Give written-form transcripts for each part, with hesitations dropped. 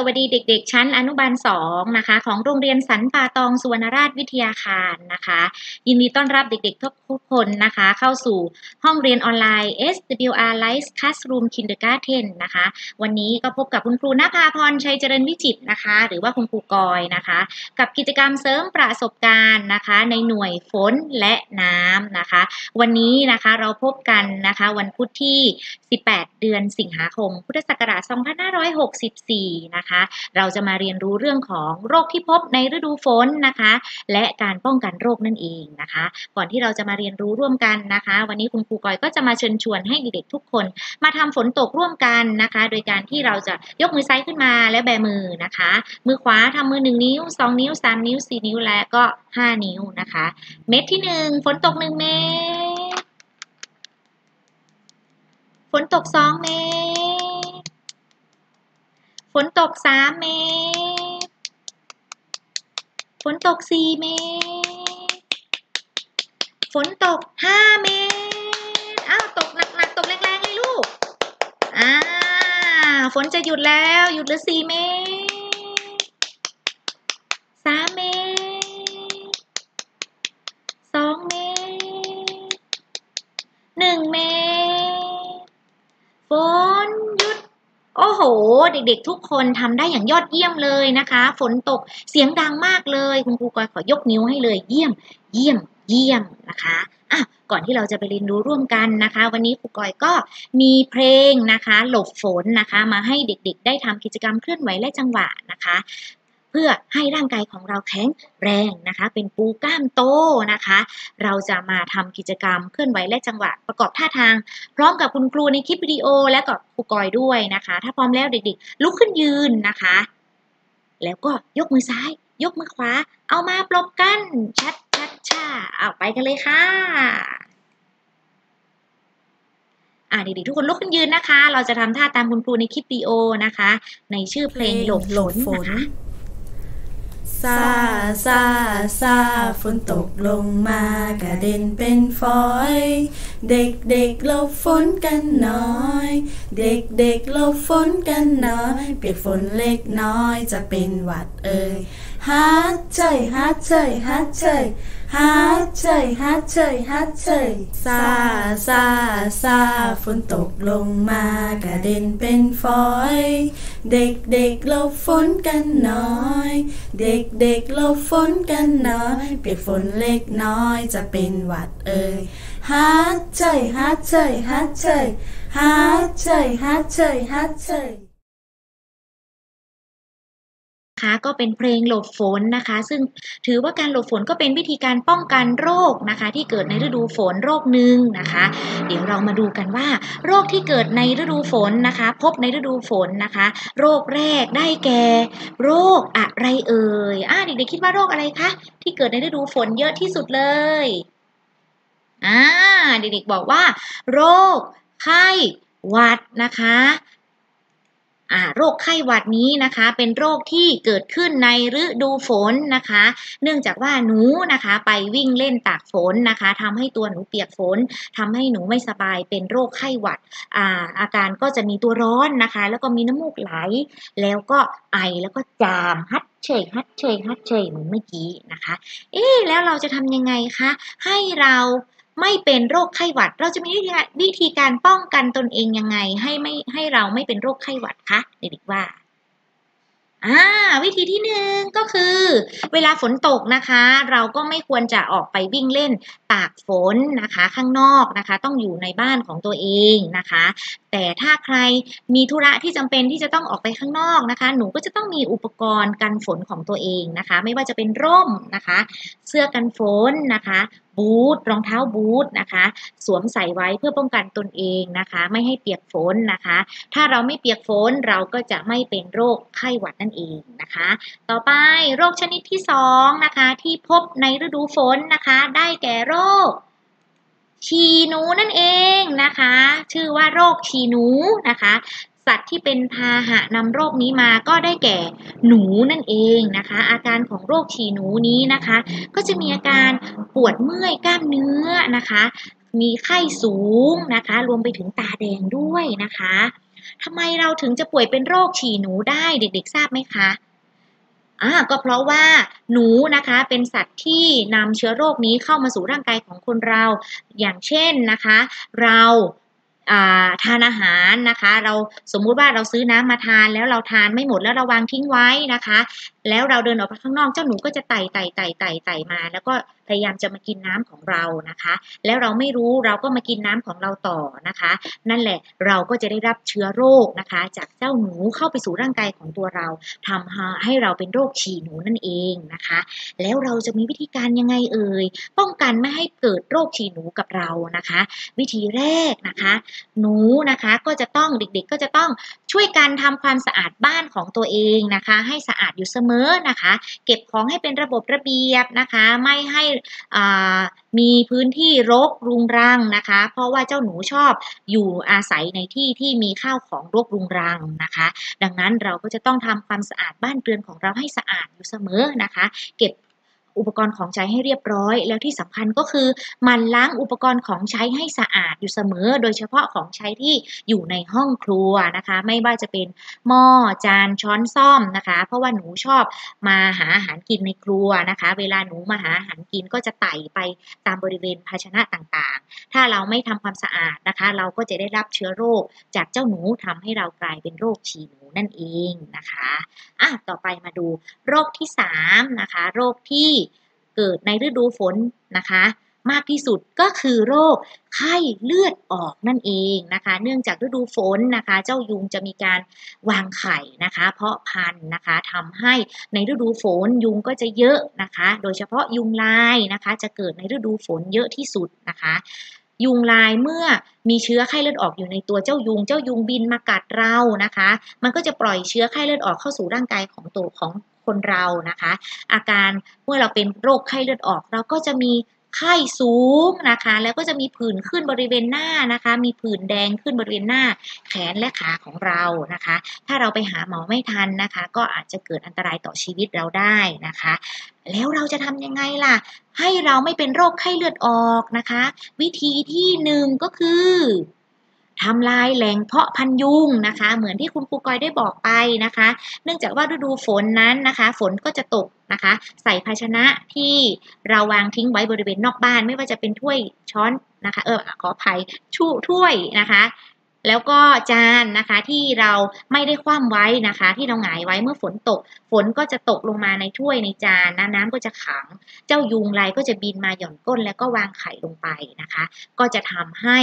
วัสดีเด็กๆชั้นอนุบาล2นะคะของโรงเรียนสันป่าตองสุวรรณราชวิทยาคารนะคะยินดีต้อนรับเด็กๆทุกคนนะคะเข้าสู่ห้องเรียนออนไลน์ SWR Live Classroom Kindergarten นะคะวันนี้ก็พบกับคุณครูณภาพรชัยเจริญวิจิตรนะคะหรือว่าคุณครูกอยนะคะกับกิจกรรมเสริมประสบการณ์นะคะในหน่วยฝนและน้ำนะคะวันนี้นะคะเราพบกันนะคะวันพุธที่18 เดือนสิงหาคมพุทธศักราช 2564 นะคะเราจะมาเรียนรู้เรื่องของโรคที่พบในฤดูฝนนะคะและการป้องกันโรคนั่นเองนะคะก่อนที่เราจะมาเรียนรู้ร่วมกันนะคะวันนี้คุณครูกอยก็จะมาเชิญชวนให้เด็กๆทุกคนมาทำฝนตกร่วมกันนะคะโดยการที่เราจะยกมือซ้ายขึ้นมาและแบมือนะคะมือขวาทำมือ1 นิ้ว2 นิ้ว3 นิ้ว4 นิ้วและก็5 นิ้วนะคะเม็ดที่1ฝนตก1 เม็ดฝนตก2 เม็ดฝนตก3 เม็ดฝนตก4 เม็ดฝนตก5 เม็ดตกหนักๆตกแรงๆเลยลูกฝนจะหยุดแล้วหยุดเหลือ4 เม็ด3 เม็ด2 เม็ด1 เม็ดฝนหยุดโอ้โหเด็กๆทุกคนทำได้อย่างยอดเยี่ยมเลยนะคะฝนตกเสียงดังมากเลยคุณครูกอยขอยกนิ้วให้เลยเยี่ยมเยี่ยมเยี่ยมนะคะก่อนที่เราจะไปเรียนรู้ร่วมกันนะคะวันนี้ครูกอยก็มีเพลงนะคะหลบฝนนะคะมาให้เด็กๆได้ทำกิจกรรมเคลื่อนไหวและจังหวะนะคะเพื่อให้ร่างกายของเราแข็งแรงนะคะเป็นปูกล้ามโตนะคะเราจะมาทำกิจกรรมเคลื่อนไหวและจังหวะประกอบท่าทางพร้อมกับคุณครูในคลิปวิดีโอและกับครูกอยด้วยนะคะถ้าพร้อมแล้วเด็กๆลุกขึ้นยืนนะคะแล้วก็ยกมือซ้ายยกมือขวาเอามาปรบกันชัดเอาไปกันเลยค่ะเด็กๆทุกคนลุกขึ้นยืนนะคะเราจะทำท่าตามคุณครูในคลิปวิดีโอนะคะในชื่อเพลงหลบฝนนะคะซาฝนตกลงมากระเด็นเป็นฝอยเด็กๆหลบฝนกันหน่อยเด็กๆหลบฝนกันหน่อยเปียกฝนเล็กน้อยจะเป็นหวัดฮัดเชยฮัดเชยฮัดเชยฮัดเชยฮัดเชยฮัดเชยซาฝนตกลงมากระเด็นเป็นฝอยเด็กๆหลบฝนกันหน่อยเด็กๆหลบฝนกันหน่อยเปียกฝนเล็กน้อยจะเป็นหวัดฮัดเชยฮัดเชยฮัดเชยฮัดเชยฮัดเชยฮัดเชยก็เป็นเพลงหลบฝนนะคะซึ่งถือว่าการหลบฝนก็เป็นวิธีการป้องกันโรคนะคะที่เกิดในฤดูฝนโรคหนึ่งนะคะเดี๋ยวเรามาดูกันว่าโรคที่เกิดในฤดูฝนนะคะพบในฤดูฝนนะคะโรคแรกได้แก่โรคอะไรเอ่ยเด็กๆคิดว่าโรคอะไรคะที่เกิดในฤดูฝนเยอะที่สุดเลยเด็กๆบอกว่าโรคไข้หวัดนะคะโรคไข้หวัดนี้นะคะเป็นโรคที่เกิดขึ้นในฤดูฝนนะคะเนื่องจากว่าหนูนะคะไปวิ่งเล่นตากฝนนะคะทำให้ตัวหนูเปียกฝนทำให้หนูไม่สบายเป็นโรคไข้หวัดอาการก็จะมีตัวร้อนนะคะแล้วก็มีน้ำมูกไหลแล้วก็ไอแล้วก็จามฮัดเฉยฮัดเฉยฮัดเฉยเหมือนเมื่อกี้นะคะแล้วเราจะทำยังไงคะให้เราไม่เป็นโรคไข้หวัดเราจะมีวิธีการป้องกันตนเองยังไงให้เราไม่เป็นโรคไข้หวัดคะเด็กๆว่าวิธีที่1ก็คือเวลาฝนตกนะคะเราก็ไม่ควรจะออกไปวิ่งเล่นตากฝนนะคะข้างนอกนะคะต้องอยู่ในบ้านของตัวเองนะคะแต่ถ้าใครมีธุระที่จำเป็นที่จะต้องออกไปข้างนอกนะคะหนูก็จะต้องมีอุปกรณ์กันฝนของตัวเองนะคะไม่ว่าจะเป็นร่มนะคะเสื้อกันฝนนะคะบูทรองเท้าบูทนะคะสวมใส่ไว้เพื่อป้องกันตนเองนะคะไม่ให้เปียกฝนนะคะถ้าเราไม่เปียกฝนเราก็จะไม่เป็นโรคไข้หวัดนั่นเองนะคะต่อไปโรคชนิดที่2นะคะที่พบในฤดูฝนนะคะได้แก่โรคฉี่หนูนั่นเองนะคะชื่อว่าโรคฉี่หนูนะคะสัตว์ที่เป็นพาหะนำโรคนี้มาก็ได้แก่หนูนั่นเองนะคะอาการของโรคฉี่หนูนี้นะคะก็จะมีอาการปวดเมื่อยกล้ามเนื้อนะคะมีไข้สูงนะคะรวมไปถึงตาแดงด้วยนะคะทำไมเราถึงจะป่วยเป็นโรคฉี่หนูได้เด็กๆทราบไหมคะก็เพราะว่าหนูนะคะเป็นสัตว์ที่นำเชื้อโรคนี้เข้ามาสู่ร่างกายของคนเราอย่างเช่นนะคะเราทานอาหารนะคะเราสมมุติว่าเราซื้อน้ำมาทานแล้วเราทานไม่หมดแล้วเราวางทิ้งไว้นะคะแล้วเราเดินออกไปข้างนอกเจ้าหนูก็จะไต่มาแล้วก็พยายามจะมากินน้ำของเรานะคะแล้วเราไม่รู้เราก็มากินน้ำของเราต่อนะคะนั่นแหละเราก็จะได้รับเชื้อโรคนะคะจากเจ้าหนูเข้าไปสู่ร่างกายของตัวเราทำให้เราเป็นโรคฉี่หนูนั่นเองนะคะแล้วเราจะมีวิธีการยังไงเอ่ยป้องกันไม่ให้เกิดโรคฉี่หนูกับเรานะคะวิธีแรกนะคะหนูนะคะก็จะต้องเด็กๆก็จะต้องช่วยกันทำความสะอาดบ้านของตัวเองนะคะให้สะอาดอยู่เสมอนะคะเก็บของให้เป็นระบบระเบียบนะคะไม่ให้มีพื้นที่รกรุงรังนะคะเพราะว่าเจ้าหนูชอบอยู่อาศัยในที่ที่มีข้าวของรกรุงรังนะคะดังนั้นเราก็จะต้องทำความสะอาดบ้านเรือนของเราให้สะอาดอยู่เสมอนะคะเก็บอุปกรณ์ของใช้ให้เรียบร้อยแล้วที่สำคัญก็คือมันล้างอุปกรณ์ของใช้ให้สะอาดอยู่เสมอโดยเฉพาะของใช้ที่อยู่ในห้องครัวนะคะไม่ว่าจะเป็นหม้อจานช้อนส้อมนะคะเพราะว่าหนูชอบมาหาอาหารกินในครัวนะคะเวลาหนูมาหาอาหารกินก็จะไต่ไปตามบริเวณภาชนะต่างๆถ้าเราไม่ทำความสะอาดนะคะเราก็จะได้รับเชื้อโรคจากเจ้าหนูทำให้เรากลายเป็นโรคฉี่หนูนั่นเองนะคะต่อไปมาดูโรคที่3นะคะโรคที่เกิดในฤดูฝนนะคะมากที่สุดก็คือโรคไข้เลือดออกนั่นเองนะคะเนื่องจากฤดูฝนนะคะเจ้ายุงจะมีการวางไข่นะคะเพาะพันธุ์นะคะทำให้ในฤดูฝนยุงก็จะเยอะนะคะโดยเฉพาะยุงลายนะคะจะเกิดในฤดูฝนเยอะที่สุดนะคะยุงลายเมื่อมีเชื้อไข้เลือดออกอยู่ในตัวเจ้ายุงบินมากัดเรานะคะมันก็จะปล่อยเชื้อไข้เลือดออกเข้าสู่ร่างกายของตัวของคนเรานะคะอาการเมื่อเราเป็นโรคไข้เลือดออกเราก็จะมีไข้สูงนะคะแล้วก็จะมีผื่นขึ้นบริเวณหน้านะคะมีผื่นแดงขึ้นบริเวณหน้าแขนและขาของเรานะคะถ้าเราไปหาหมอไม่ทันนะคะก็อาจจะเกิดอันตรายต่อชีวิตเราได้นะคะแล้วเราจะทำยังไงล่ะให้เราไม่เป็นโรคไข้เลือดออกนะคะวิธีที่1ก็คือทำลายแหล่งเพาะพันธุ์ยุงนะคะเหมือนที่คุณครูกอยได้บอกไปนะคะเนื่องจากว่าฤดูฝนนั้นนะคะฝนก็จะตกนะคะใส่ภาชนะที่เราวางทิ้งไว้บริเวณนอกบ้านไม่ว่าจะเป็นถ้วยช้อนนะคะขออภัยถ้วยนะคะแล้วก็จานนะคะที่เราไม่ได้คว่ำไว้นะคะที่เราหงายไว้เมื่อฝนตกฝนก็จะตกลงมาในถ้วยในจานน้ำก็จะขังเจ้ายุงลายก็จะบินมาหย่อนก้นแล้วก็วางไข่ลงไปนะคะก็จะทำให้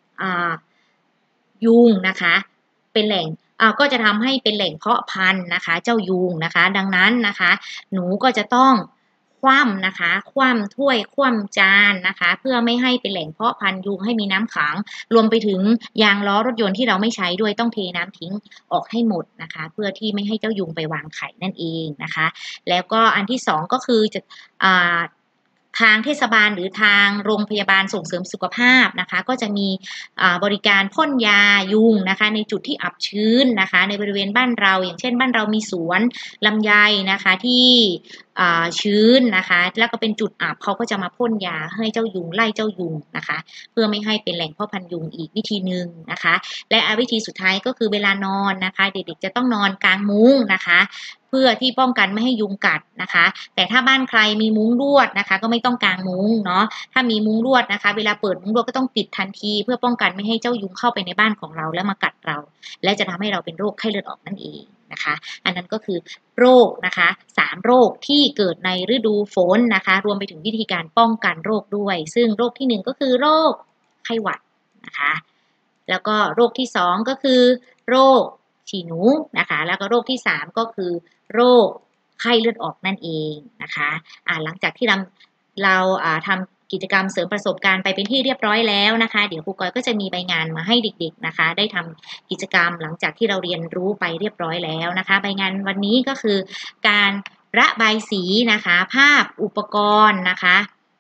ยุงนะคะเป็นแหล่งก็จะทำให้เป็นแหล่งเพาะพันธุ์นะคะเจ้ายุงนะคะดังนั้นนะคะหนูก็จะต้องคว่ำนะคะคว่ำถ้วยคว่ำจานนะคะเพื่อไม่ให้เป็นแหล่งเพาะพันธุ์ยุงให้มีน้ำขังรวมไปถึงยางล้อรถยนต์ที่เราไม่ใช้ด้วยต้องเทน้ำทิ้งออกให้หมดนะคะเพื่อที่ไม่ให้เจ้ายุงไปวางไข่นั่นเองนะคะแล้วก็อันที่2ก็คือจะทางเทศบาลหรือทางโรงพยาบาลส่งเสริมสุขภาพนะคะก็จะมีบริการพ่นยายุงนะคะในจุดที่อับชื้นนะคะในบริเวณบ้านเราอย่างเช่นบ้านเรามีสวนลำไยนะคะที่ชื้นนะคะแล้วก็เป็นจุดอับเขาก็จะมาพ่นยาให้เจ้ายุงไล่เจ้ายุงนะคะเพื่อไม่ให้เป็นแหล่งเพาะพันธุ์ยุงอีกวิธีหนึ่งนะคะและวิธีสุดท้ายก็คือเวลานอนนะคะเด็กๆจะต้องนอนกลางมุ้งนะคะเพื่อที่ป้องกันไม่ให้ยุงกัดนะคะแต่ถ้าบ้านใครมีมุ้งลวดนะคะก็ไม่ต้องกางมุ้งเนาะถ้ามีมุ้งลวดนะคะเวลาเปิดมุ้งลวดก็ต้องปิดทันทีเพื่อป้องกันไม่ให้เจ้ายุงเข้าไปในบ้านของเราและมากัดเราและจะทำให้เราเป็นโรคไข้เลือดออกนั่นเองนะคะอันนั้นก็คือโรคนะคะ3โรคที่เกิดในฤดูฝนนะคะรวมไปถึงวิธีการป้องกันโรคด้วยซึ่งโรคที่1ก็คือโรคไข้หวัดนะคะแล้วก็โรคที่2ก็คือโรคฉี่หนูนะคะแล้วก็โรคที่3ก็คือโรคไข้เลือดออกนั่นเองนะคะหลังจากที่เราทำกิจกรรมเสริมประสบการณ์ไปเป็นที่เรียบร้อยแล้วนะคะเดี๋ยวครูกอยก็จะมีใบงานมาให้เด็กๆนะคะได้ทำกิจกรรมหลังจากที่เราเรียนรู้ไปเรียบร้อยแล้วนะคะใบงานวันนี้ก็คือการระบายสีนะคะภาพอุปกรณ์นะคะ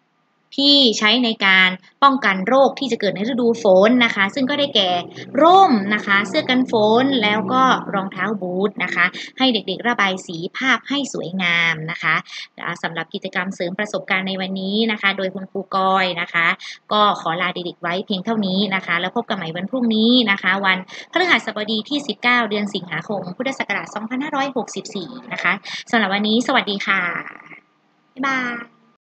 ที่ใช้ในการป้องกันโรคที่จะเกิดในฤดูฝนนะคะซึ่งก็ได้แก่ร่มนะคะเสื้อกันฝนแล้วก็รองเท้าบูทนะคะให้เด็กๆระบายสีภาพให้สวยงามนะคะสำหรับกิจกรรมเสริมประสบการณ์ในวันนี้นะคะโดยคุณครูกอยนะคะก็ขอลาเด็กๆไว้เพียงเท่านี้นะคะแล้วพบกันใหม่วันพรุ่งนี้นะคะวันพฤหัสบดีที่19เดือนสิงหาคมพุทธศักราช2564นะคะสำหรับวันนี้สวัสดีค่ะบ๊ายบาย